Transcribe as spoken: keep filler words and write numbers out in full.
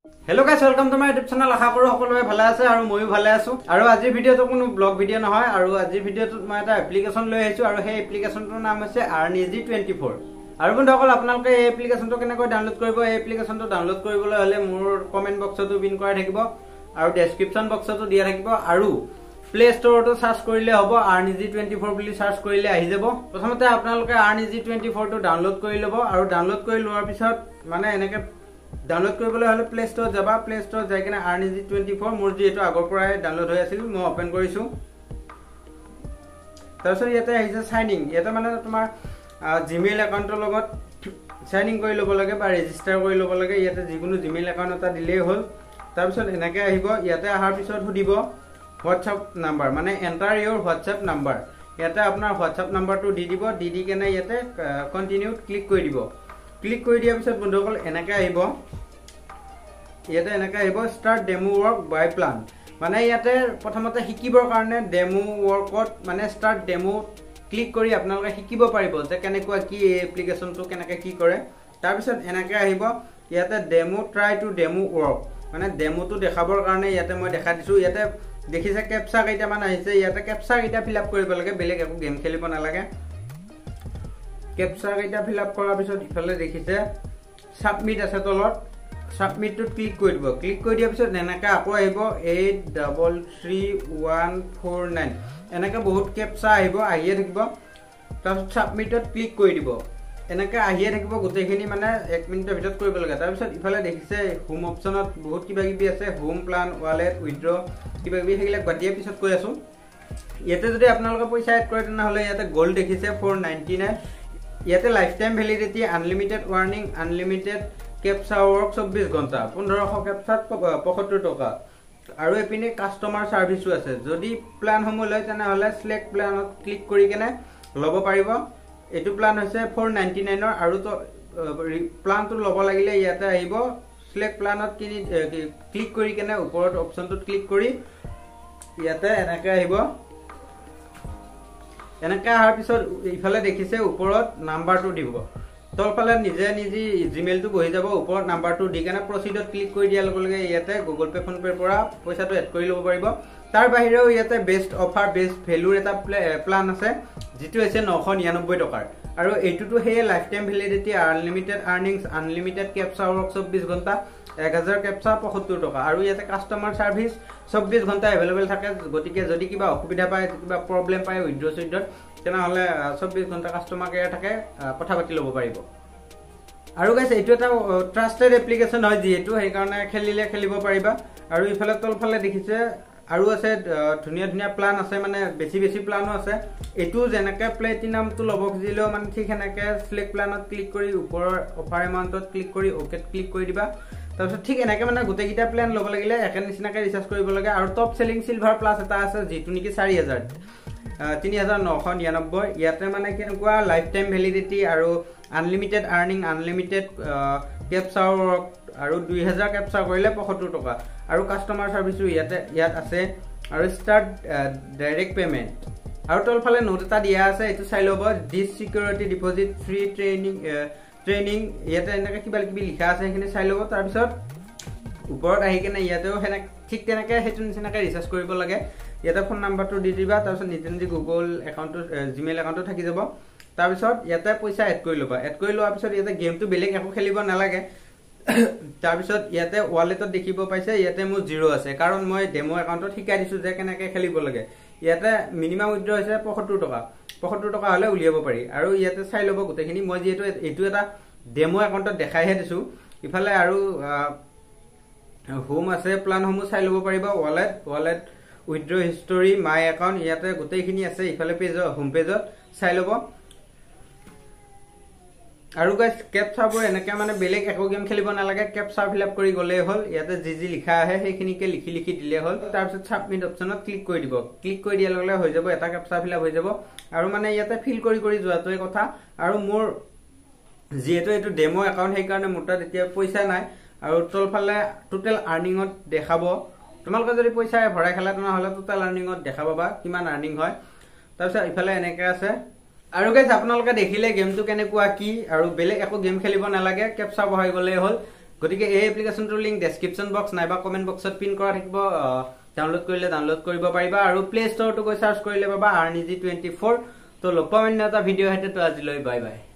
Hello guys, welcome to my YouTube channel. আশা কৰো সকলোৱে ভালে আছে আৰু মইও ভালে আছো আৰু আজি ভিডিওটো কোনো ব্লগ ভিডিও নহয় আৰু আজি ভিডিওটো মই এটা এপ্লিকেশন লৈ আহিছো আৰু সেই এপ্লিকেশনটোৰ নাম হৈছে Earn Easy twenty-four আৰু বন্ধুসকল আপোনালোকে এই এপ্লিকেশনটো কেনেকৈ ডাউনলোড কৰিব এই এপ্লিকেশনটো ডাউনলোড কৰিবলৈ হলে মোৰ কমেন্ট বক্সতো পিন কৰা থাকিব আৰু ডেসক্ৰিপচন বক্সতো দিয়া থাকিব আৰু প্লে ষ্টৰটো সাৰ্চ কৰিলে হ'ব Earn Easy twenty-four বুলি সাৰ্চ কৰিলে আহি যাব প্ৰথমতে আপোনালোকে Earn Easy twenty-four টো ডাউনলোড কৰি ল'ব আৰু ডাউনলোড কৰি লোৱাৰ পিছত মানে এনেকৈ ডাউনলোড কৰিবলৈ হলে প্লে ষ্টৰ যাবা প্লে ষ্টৰ যাই কিনে Earn Easy twenty-four মোৰ যেটো আগৰ পৰাই ডাউনলোড হৈ আছিল মই ওপেন কৰিছো তাৰপিছত ইয়াতে আহিছে সাইন ইন ইয়াতে মানে তোমাৰ জিমেইল একাউণ্টৰ লগত সাইন ইন কৰি ল'ব লাগে বা ৰেজিষ্টাৰ কৰি ল'ব লাগে ইয়াতে যিকোনো জিমেইল একাউণ্ট এটা দিলেই হ'ল তাৰপিছত এনেকৈ আহিব ইয়াতে আহাৰ পিছত সুধিব WhatsApp নাম্বাৰ মানে এন্টাৰ ইওৰ WhatsApp নাম্বাৰ ইয়াতে আপোনাৰ WhatsApp নাম্বাৰটো দি দিব দি দি কেনে ইয়াতে কন্টিনিউত ক্লিক কৰি দিব ক্লিক কৰি দিয়াৰ পিছত বন্ধুসকল এনেকৈ আহিব ইয়াতে এনেকৈ আহিব start demo work buy plan মানে ইয়াতে প্ৰথমতে শিকিবৰ কাৰণে ডেমো ওয়াৰ্কত মানে স্টাৰ্ট ডেমো ক্লিক কৰি আপোনালোকে শিকিব পাৰিব যে কেনেকুৱা কি এপ্লিকেশনটো কেনেকৈ কি কৰে তাৰ পিছত এনেকৈ আহিব ইয়াতে demo try to demo work মানে ডেমোটো দেখাবৰ কাৰণে ইয়াতে মই দেখা দিছো ইয়াতে দেখিছে ক্যাপচা কেইটা মান আহিছে ইয়াতে ক্যাপচা কেইটা ফিলআপ কৰিব লাগে বেলেগ একো গেম খেলিব নালাগে ক্যাপচা কেইটা ফিলআপ কৰাৰ পিছত ইফালে দেখিছে সাবমিট আছে তলত সাবমিটটো ক্লিক কৰি দিব ক্লিক কৰি দিয়াৰ পিছত এনেকৈ আকৌ আহিব eight three three one four nine এনেকৈ বহুত ক্যাপচা আহিব আহিয়ে থাকিব তাৰপিছত সাবমিটত ক্লিক কৰি দিব এনেকৈ আহিয়ে থাকিব গোটেইখিনি মানে এক মিনিটৰ ভিতৰত কৰিব লাগে তাৰপিছত ইফালে দেখিছে হোম অপচনত বহুত কিবা কিবি আছে হোম প্লান ওয়ালেট উইথড্ৰ কিবা কিবি সেইবিলাক বাদ দিয়া পিছত কৈ আছো ইয়াতে যদি আপোনালোকে পইচা এড কৰে তেনেহলে ইয়াতে গোল্ড দেখিছে four ninety-nine ইয়াতে life time validity unlimited earning unlimited captcha work চৌব্বিশ ঘন্টা fifteen ক্যাপচাত পঁয়সত্তৰ টকা আৰু এপিনে কাস্টমাৰ সাৰ্ভিসও আছে যদি প্লান সমূহ লয় তেনেহলে সিলেক্ট প্লানত ক্লিক কৰি কেনে লব পাৰিব এটো প্লান হৈছে four ninety-nine ৰ আৰু তো প্লানটো লব লাগিলে ইয়াতে আহিব সিলেক্ট প্লানত কিনি ক্লিক কৰি কেনে ওপৰত অপচনটোত ক্লিক কৰি ইয়াতে এনেকৈ আহিব এনেকৈ আহাৰ পিছত ইফালে দেখিছে ওপৰত নাম্বাৰটো দিব তলফালে নিজে নিজে জিমেইলটো বহি যাব ওপৰত নাম্বাৰটো দি কেনে প্ৰসিডত ক্লিক কৰি দিয়াৰ লগে লগে ইয়াতে গুগল পে ফোন পেৰ পৰা পইচাটো এড কৰি ল'ব পাৰিব তাৰ বাহিৰেও ইয়াতে বেষ্ট অফাৰ বেষ্ট ভ্যালুৰ এটা প্লান আছে যেটো হৈছে nine ninety-nine টকাৰ আৰু এইটোটো হে life time validity unlimited earnings unlimited captcha work চৌব্বিশ ঘন্টা one thousand ক্যাপচা পঁয়সত্তৰ টকা আৰু ইয়াতে কাস্টমাৰ সাৰ্ভিস চৌব্বিশ ঘন্টা अवेलेबल থাকে গতিকে যদি কিবা অসুবিধা পায় কিবা প্ৰবলেম পায় উইথড্ৰ সুইথড্ৰ তেনেহলে চৌব্বিশ ঘন্টা কাস্টমাৰ কেয়াৰ থাকে কথা পাতি ল'ব পাৰিব আৰু গাইস এইটো এটা ট্ৰাস্টেড এপ্লিকেশন হয় যেটো সেই কাৰণে খেলিলে খেলিব পাৰিবা আৰু ইফালে তলফালে দেখিছে আৰু আছে ধুনিয়া ধুনিয়া প্লান আছে মানে বেছি বেছি প্লানো আছে এটো যেনেকৈ প্লেটিনামটো লব খুজিলেও মানে ঠিক এনেকৈ সিলেক্ট প্লানত ক্লিক কৰি ওপৰৰ অফাৰ এমাউন্টত ক্লিক কৰি ওকেত ক্লিক কৰি দিবা তাৰপিছত ঠিক এনেকৈ মানে গোটেইকিটা প্লান লব লাগিলে একে নিচিনাকৈ ৰিচাৰ্জ কৰিব লাগে আৰু টপ সেলিং সিলভাৰ প্লাস এটা আছে যেটো নেকি four thousand three thousand nine ninety-nine ইয়াতে মানে কেনেকুৱা লাইফ টাইম ভ্যালিডিটি আৰু unlimited earning unlimited captcha work আৰু two thousand ক্যাপচা কৰিলে পঁয়সত্তৰ টকা আৰু কাস্টমাৰ সাৰ্ভিসও ইয়াতে ইয়াত আছে আৰু স্টাৰ্ট ডাইৰেক্ট পেমেন্ট আৰু তলফালে নোট এটা দিয়া আছে এটো চাই লব this security deposit free training training ইয়াতে এনেকৈ কিবা কিবি লিখা আছে সেইখিনি চাই লব তাৰ পিছত ওপৰত আহি কেনে ইয়াতেও হেনে ঠিক তেনেকৈ হেতু নিচিনাকৈ ৰিচাৰ্জ কৰিব লাগে ইয়াতে ফোন নাম্বাৰটো দি দিবা তাৰপিছত নিজে নিজে গুগল একাউণ্টটো জিমেইল একাউণ্টটো থাকি যাব তাৰপিছত ইয়াতে পইচা এড কৰি লবা এড কৰি লোৱাৰ পিছত ইয়াতে গেমটো বেলেগ একো খেলিব নালাগে তাৰপিছত ইয়াতে ওয়ালেটত দেখিব পাইছে ইয়াতে মোৰ জিৰো আছে কাৰণ মই ডেমো একাউণ্টত শিকাই দিছো যে কেনেকৈ খেলিব লাগে ইয়াতে মিনিমাম উইথড্ৰ হৈছে পঁয়সত্তৰ টকা পঁয়সত্তৰ টকা হলে উলিয়াব পাৰি আৰু ইয়াতে চাই লব গোটেইখিনি মই যেটো এইটো এটা ডেমো একাউণ্টত দেখাইহে দিছো ইফালে আৰু হোম আছে প্লান সমূহ চাই লব পাৰিব wallet wallet withdraw history my account ইয়াতে গোটেইখিনি আছে ইফালে পেজ হোম পেজত চাই লব আৰু গাইস ক্যাপচাবোৰ এনেকৈ মানে বেলেগ একো গেম খেলিব নালাগে ক্যাপচা ফিলআপ কৰি গলে হ'ল ইয়াতে যি যি লিখা আছে সেইখিনিকে লিখি লিখি দিলে হ'ল তাৰপিছত সাবমিট অপচনত ক্লিক কৰি দিব ক্লিক কৰি দিয়াৰ লগে হৈ যাব এটা ক্যাপচা ফিলআপ হৈ যাব আৰু মানে ইয়াতে ফিল কৰি কৰি যোৱাটোৱে কথা আৰু মোৰ যেহেতু এইটো ডেমো একাউণ্ট সেই কাৰণে মোৰ তাত এতিয়া পইচা নাই আৰু তলফালে টোটাল আৰ্নিংত দেখাব তোমালোকে যদি পইচা ভৰাই খেলা তেনেহলে টোটাল আৰ্নিংত দেখা পাবা কিমান আৰ্নিং হয় তাৰপিছত ইফালে এনেকৈ আছে আৰু গাইস আপোনালোকে দেখিলে গেমটো কেনেকুৱা কি আৰু বেলেগ একো গেম খেলিব নালাগে ক্যাপচা বহাই গলে হ'ল গতিকে এই এপ্লিকেশ্যনটোৰ লিংক ডেছক্ৰিপশ্যন বক্স নাইবা কমেণ্ট বক্সত পিন কৰা থাকিব ডাউনলোড কৰিলে ডাউনলোড কৰিব পাৰিবা আৰু প্লে ষ্টৰটো গৈ চাৰ্চ কৰিলে পাবা আৰ্নিজি টুৱেণ্টি ফ'ৰ তো লগ পাম অন্য এটা ভিডিঅ' সৈতে তো আজিলৈ বাই বাই